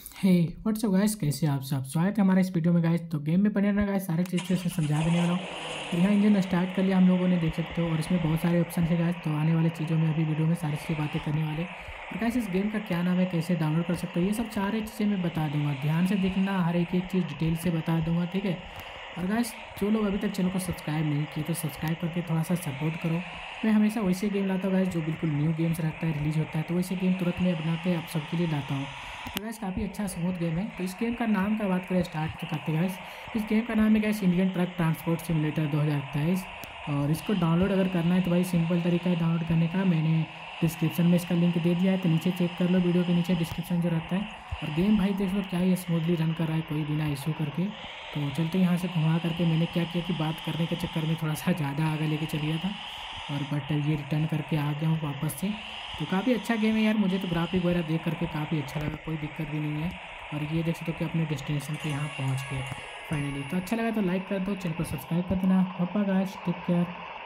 हे WhatsApp guys, कैसे आप सब। स्वागत है हमारे इस वीडियो में गाइस। तो गेम में बने रहना गाइस, सारे चीज़ से समझा देने वाला हूँ। तो यहाँ इंजन स्टार्ट कर लिया हम लोगों ने, देख सकते हो। और इसमें बहुत सारे ऑप्शन है गाइस। तो आने वाली चीज़ों में अभी वीडियो में सारी सी बातें करने वाले। और गाइस इस गेम का क्या नाम है, कैसे डाउनलोड कर सकते हो, ये सब सारी चीज़ें मैं बता दूंगा। ध्यान से देखना, हर एक चीज़ डिटेल से बता दूंगा, ठीक है। और गाइस जो लोग अभी तक चैनल को सब्सक्राइब नहीं किए तो सब्सक्राइब करके थोड़ा सा सपोर्ट करो। मैं हमेशा वैसे गेम लाता हूँ गाइस जो बिल्कुल न्यू गेम्स रहता है, रिलीज होता है, तो वैसे गेम तुरंत में बना के आप सबके लिए लाता हूँ। तो गैस काफ़ी अच्छा स्मूथ गेम है। तो इस गेम का नाम का बात करें, स्टार्ट तो करते हैं गैस। इस गेम का नाम है gas Indian truck transport simulator 2023। और इसको डाउनलोड अगर करना है तो भाई सिंपल तरीका है डाउनलोड करने का। मैंने डिस्क्रिप्शन में इसका लिंक दे दिया है, तो नीचे चेक कर लो, वीडियो के नीचे डिस्क्रिप्शन जो रहता है। और गेम भाई देख लो क्या ही स्मूथली रन कर रहा है, कोई बिना इशू करके। तो चलते यहाँ से घुमा करके, मैंने क्या किया कि बात करने के चक्कर में थोड़ा सा ज़्यादा आगे लेके चल गया था। और बट ये रिटर्न करके आ गया हूँ वापस से। तो काफ़ी अच्छा गेम है यार, मुझे तो ग्राफिक वगैरह देख करके काफ़ी अच्छा लगा, कोई दिक्कत भी नहीं है। और ये देख सकते हो कि अपने डेस्टिनेशन पे यहाँ पहुँच गए फाइनली। तो अच्छा लगा तो लाइक कर दो, चैनल को सब्सक्राइब कर देना। पापा गाइस, टेक केयर।